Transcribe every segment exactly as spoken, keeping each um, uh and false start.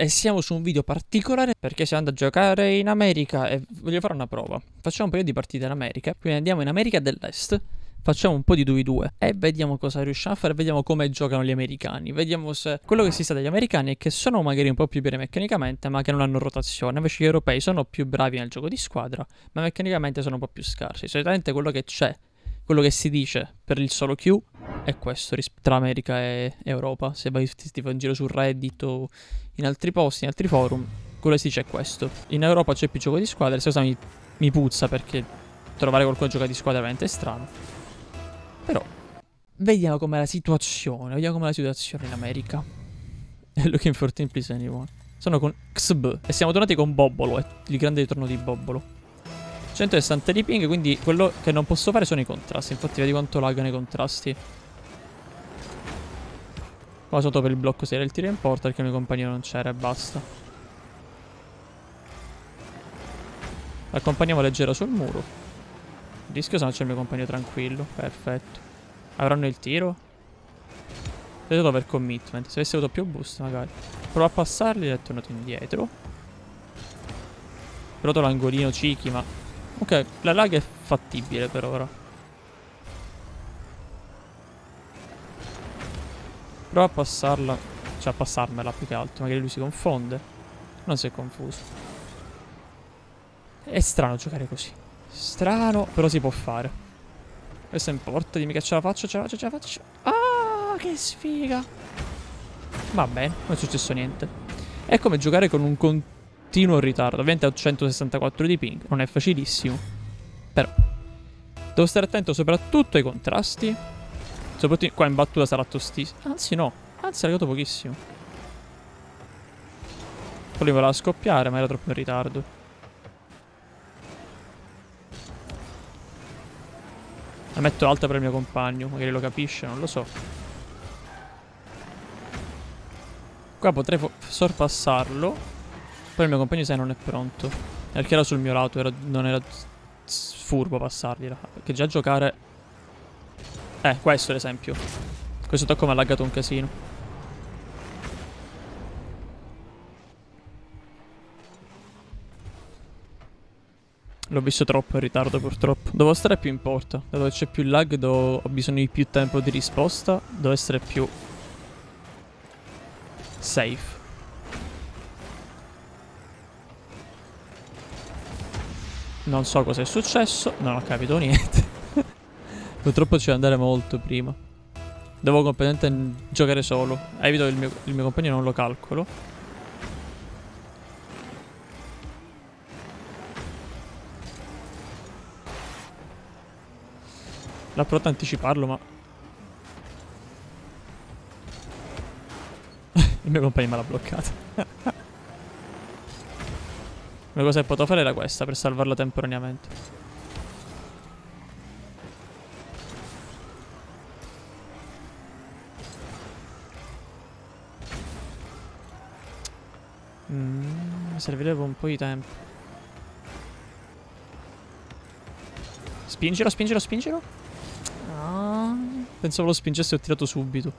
e siamo su un video particolare perché siamo andati a giocare in America e voglio fare una prova. Facciamo un paio di partite in America, quindi andiamo in America dell'Est, facciamo un po' di due vu due e vediamo cosa riusciamo a fare, vediamo come giocano gli americani, vediamo se quello che si sa degli americani è che sono magari un po' più bravi meccanicamente ma che non hanno rotazione, invece gli europei sono più bravi nel gioco di squadra ma meccanicamente sono un po' più scarsi. Solitamente quello che c'è, quello che si dice per il solo queue è questo tra America e Europa. Se vai ti fai in giro su Reddit o in altri posti, in altri forum, quello che si dice è questo. In Europa c'è più gioco di squadra, se cosa mi, mi puzza perché trovare qualcuno che gioca di squadra è veramente strano. Però vediamo com'è la situazione, vediamo com'è la situazione in America. Looking for team please anyone. Sono con X B e siamo tornati con Bobbolo, è il grande ritorno di Bobbolo. centosessanta di ping, quindi quello che non posso fare sono i contrasti. Infatti vedi quanto laggano i contrasti. Qua sotto per il blocco si era il tiro in porta perché il mio compagno non c'era e basta. L'accompagniamo leggero sul muro. Rischio se no c'è il mio compagno tranquillo. Perfetto. Avranno il tiro. È stato per commitment. Se avessi avuto più boost magari. Prova a passarli e è tornato indietro. Però l'angolino Ciki, ma... ok, la lag è fattibile per ora. Prova a passarla. Cioè a passarmela più che altro. Magari lui si confonde. Non si è confuso. È strano giocare così. Strano, però si può fare. Questo è in porta, dimmi che ce la faccio, ce la faccio, ce la faccio. Ah, che sfiga. Va bene, non è successo niente. È come giocare con un continuo ritardo. Ovviamente ho centosessantaquattro di ping, non è facilissimo. Però devo stare attento soprattutto ai contrasti. Soprattutto qua in battuta sarà tostissimo. Anzi no, anzi è arrivato pochissimo. Poi lui voleva scoppiare ma era troppo in ritardo. La metto alta per il mio compagno, magari lo capisce, non lo so. Qua potrei sorpassarlo. Poi il mio compagno sai non è pronto. Perché era sul mio lato, era, non era furbo passargliela. Perché già giocare... Eh, questo è l'esempio. Questo tocco mi ha laggato un casino. L'ho visto troppo in ritardo purtroppo. Devo stare più in porta. Da dove c'è più lag, dove ho bisogno di più tempo di risposta. Devo essere più safe. Non so cosa è successo. Non ho capito niente. Purtroppo ci devo andare molto prima. Devo completamente giocare solo. Evito che il mio, il mio compagno non lo calcolo. L'ho provato a anticiparlo, ma... il mio compagno me l'ha bloccato. L'unica cosa che potevo fare era questa, per salvarla temporaneamente. Mm, mi servirebbe un po' di tempo. Spingilo, spingilo, spingilo. Ah, pensavo lo spingessi e ho tirato subito.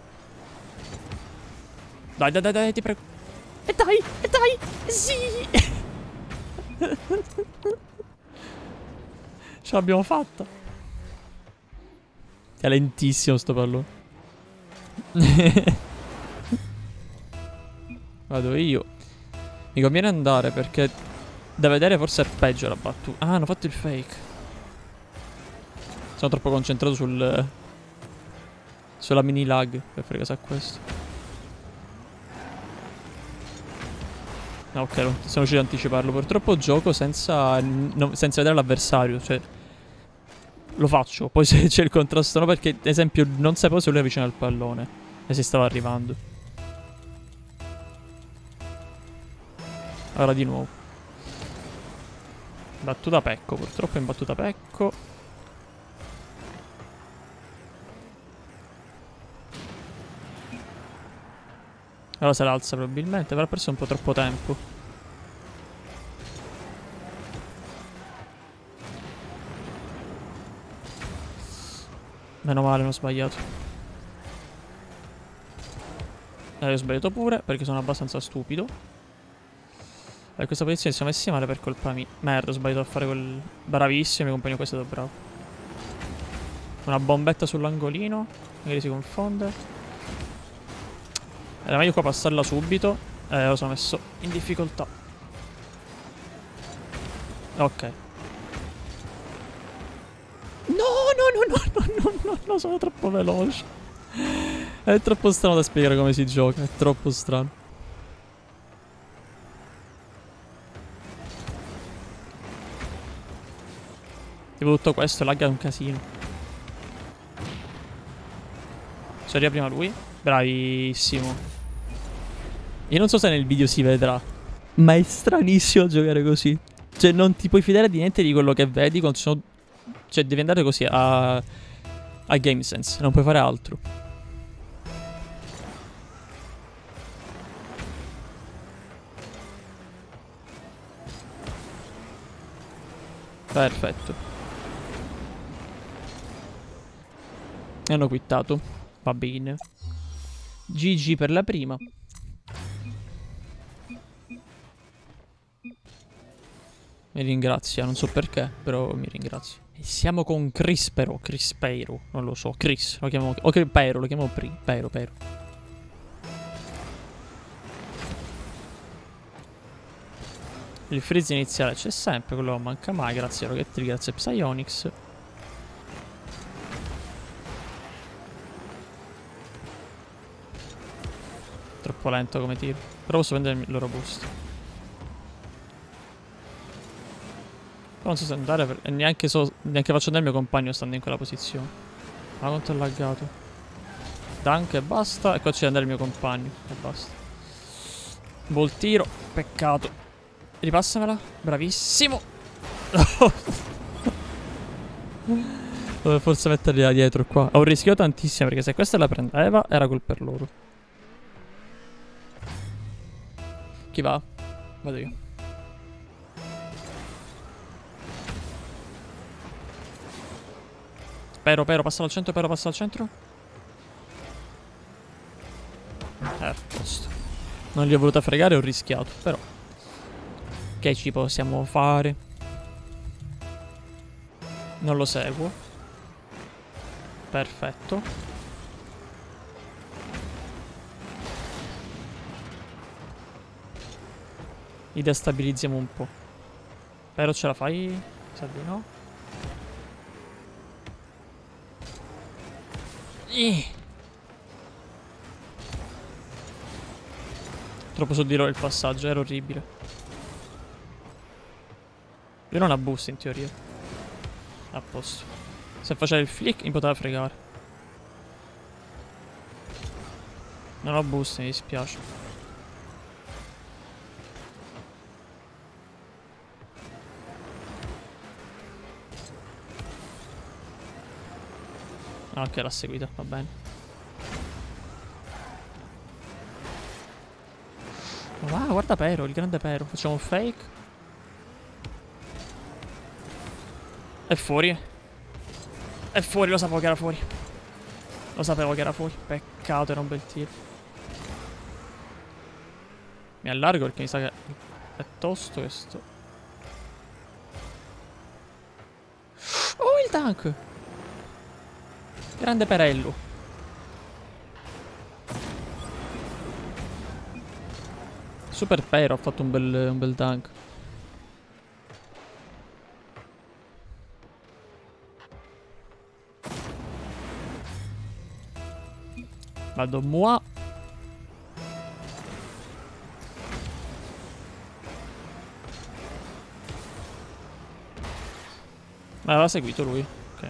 Dai, dai, dai, dai, ti prego. E dai, e dai, sì. Ce l'abbiamo fatta. È lentissimo sto pallone. Vado io. Mi conviene andare perché da vedere forse è peggio la battuta. Ah, hanno fatto il fake. Sono troppo concentrato sul... sulla mini lag per fare caso a questo. Ok, sono riuscito ad anticiparlo. Purtroppo gioco senza, no, senza vedere l'avversario. Cioè, lo faccio. Poi se c'è il contrasto no, perché, ad esempio, non sapevo se lui era vicino al pallone e si stava arrivando. Ora di nuovo. Battuta Pecco. Purtroppo in battuta Pecco. Ora se l'alza probabilmente, avrà perso un po' troppo tempo. Meno male, non ho sbagliato. Eh, ho sbagliato pure, perché sono abbastanza stupido. E questa posizione si sono messi male per colpa mia. Merda, ho sbagliato a fare quel... Bravissimo, il mio compagno, questo è stato bravo. Una bombetta sull'angolino. Magari si confonde. Era meglio qua passarla subito. Eh, lo sono messo in difficoltà. Ok. No, no, no, no, no, no, no, no, sono troppo veloce. È troppo strano da spiegare come si gioca, è troppo strano. Tipo tutto questo lagga un casino. Si arriva prima lui? Bravissimo. Io non so se nel video si vedrà, ma è stranissimo giocare così. Cioè non ti puoi fidare di niente di quello che vedi quando ci sono... Cioè devi andare così a... a GameSense, non puoi fare altro. Perfetto. E hanno quittato. Va bene. G G per la prima. Mi ringrazia, non so perché, però mi ringrazia. E siamo con Crispero, Crispero, non lo so, Chris, lo chiamo... Ok, Pero, lo chiamo Pri, Pero, Pero. Il freeze iniziale c'è sempre, quello non manca mai, grazie a Rocket, grazie a Psyonix. Troppo lento come tiro, però posso prendere il loro boost. Non so se andare per... E neanche, so... neanche faccio andare il mio compagno stando in quella posizione. Ma quanto è laggato. Dunk e basta. E qua c'è andare il mio compagno. E basta. Buon tiro. Peccato. Ripassamela. Bravissimo. Dovevo forse metterli là dietro qua. Ho rischiato tantissimo perché se questa la prendeva era col per loro. Chi va? Vado io. Pero, pero, passa al centro, pero, passa al centro. Eh, posto. Non li ho voluta fregare, ho rischiato, però. Che ci possiamo fare? Non lo seguo. Perfetto. Li destabilizziamo un po'. Però ce la fai? Sa di no? Troppo su di loro il passaggio, era orribile. Lui non ha boost in teoria. A posto. Se faceva il flick mi poteva fregare. Non ho boost, mi dispiace. Ok, l'ha seguita, va bene. Wow, guarda Pero, il grande Pero. Facciamo un fake. È fuori. È fuori, lo sapevo che era fuori. Lo sapevo che era fuori. Peccato, era un bel tiro. Mi allargo perché mi sa che è tosto questo. Oh, il tank! Grande Perello. Super Pero ha fatto un bel, un bel dunk. Vado moi. Ma aveva seguito lui. Ok.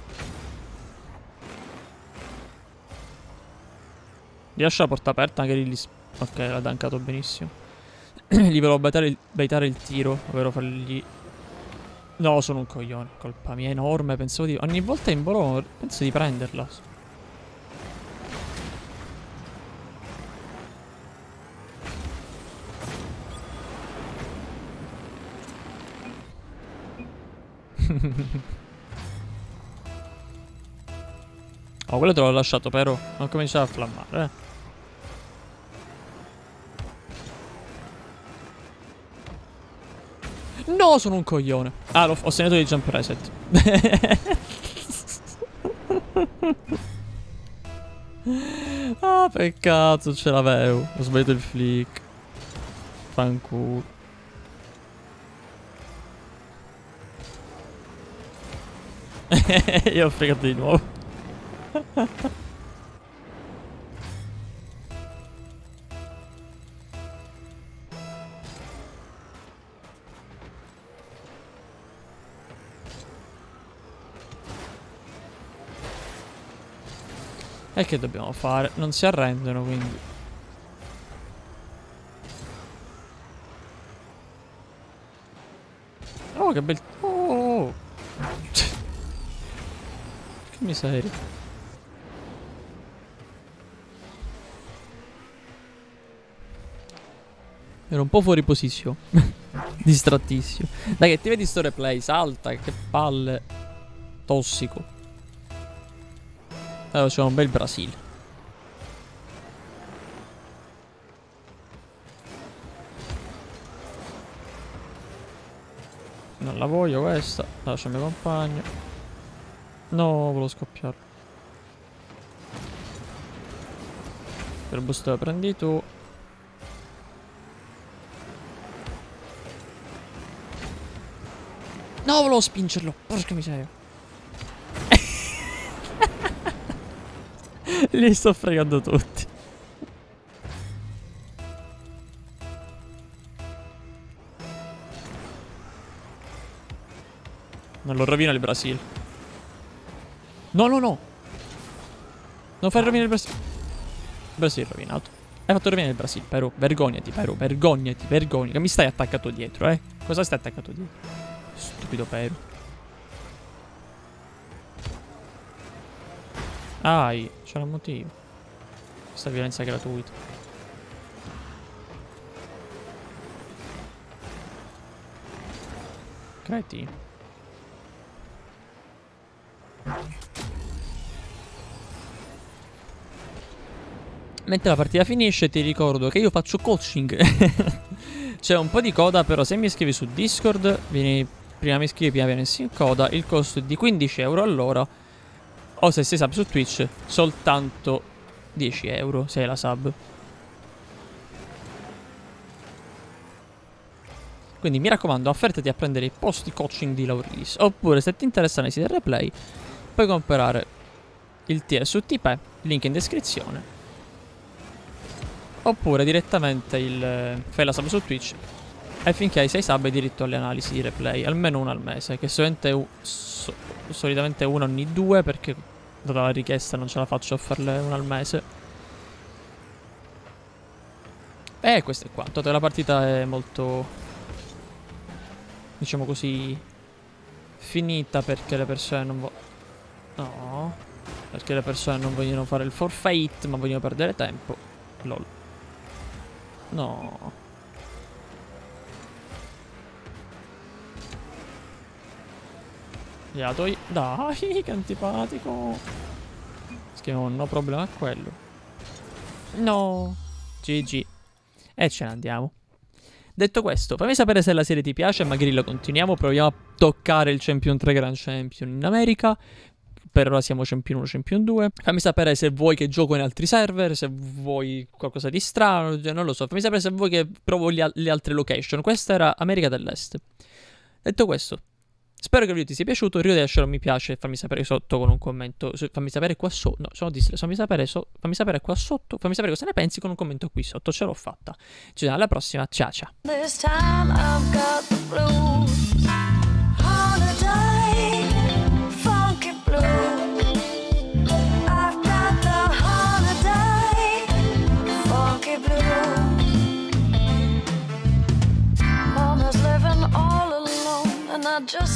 Riesce la porta aperta anche lì. Ok, l'ha dunkato benissimo. Gli volevo baitare, baitare il tiro, ovvero fargli... No, sono un coglione. Colpa mia enorme. Pensavo di... Ogni volta in volo penso di prenderla. Oh, quello te l'ho lasciato, però non cominciare a flammare, eh. No, sono un coglione. Ah, ho segnato di jump reset. Ah, peccato, ce l'avevo. Ho sbagliato il flick. Fanculo. Io ho fregato di nuovo. E che dobbiamo fare? Non si arrendono, quindi. Oh, che bel... Oh! Che miseria. Ero un po' fuori posizione. Distrattissimo. Dai, che ti vedi sto replay? Salta, che palle. Tossico. Allora c'è un bel Brasile. Non la voglio questa. Lascia il mio compagno. No, volevo scoppiare. Per boost la prendi tu. No, volevo spingerlo. Porca miseria. Li sto fregando tutti. Non lo rovina il Brasile. No, no, no. Non fai rovinare il Brasile. Il Brasile è rovinato. Hai fatto rovinare il Brasile, Perù. Vergognati, Perù. Vergognati, vergognati. Che mi stai attaccato dietro, eh? Cosa stai attaccato dietro? Stupido Perù. Ai, c'era un motivo. Questa violenza gratuita. Cretino. Mentre la partita finisce ti ricordo che io faccio coaching. C'è un po' di coda, però se mi iscrivi su Discord, vieni, prima mi iscrivi, prima vieni in coda. Il costo è di quindici euro all'ora. O se sei sub su Twitch, soltanto dieci euro se hai la sub. Quindi mi raccomando, offertati a prendere i posti coaching di Lauris. Oppure se ti interessano i siti del replay, puoi comprare il tier su Tipeee, link in descrizione. Oppure direttamente il fai la sub su Twitch e finché hai sei sub hai diritto alle analisi di replay, almeno una al mese, che solamente, so, solitamente una ogni due, perché data la richiesta non ce la faccio a farle una al mese. E questo è quanto. La partita è molto, diciamo così, finita perché le persone non vogliono... No, perché le persone non vogliono fare il forfeit, ma vogliono perdere tempo. Lol. No. Dai, dai, che antipatico. Scriviamo no problema a quello. No. G G. E ce ne andiamo. Detto questo, fammi sapere se la serie ti piace, magari la continuiamo, proviamo a toccare il Champion tre Grand Champion in America. Per ora siamo Champion uno, Champion due. Fammi sapere se vuoi che gioco in altri server, se vuoi qualcosa di strano, non lo so. Fammi sapere se vuoi che provo le, le altre location. Questa era America dell'Est. Detto questo, spero che il video ti sia piaciuto. Ricorda di lasciare un mi piace, fammi sapere sotto con un commento. Fammi sapere qua sotto. No, sono distratto. Fammi sapere, so, fammi sapere qua sotto. Fammi sapere cosa ne pensi con un commento qui sotto. Ce l'ho fatta. Ci vediamo alla prossima. Ciao ciao. This time I've got the blues. Holiday, funky blues. I've got the holiday, funky blues. Mama's living all alone, and I just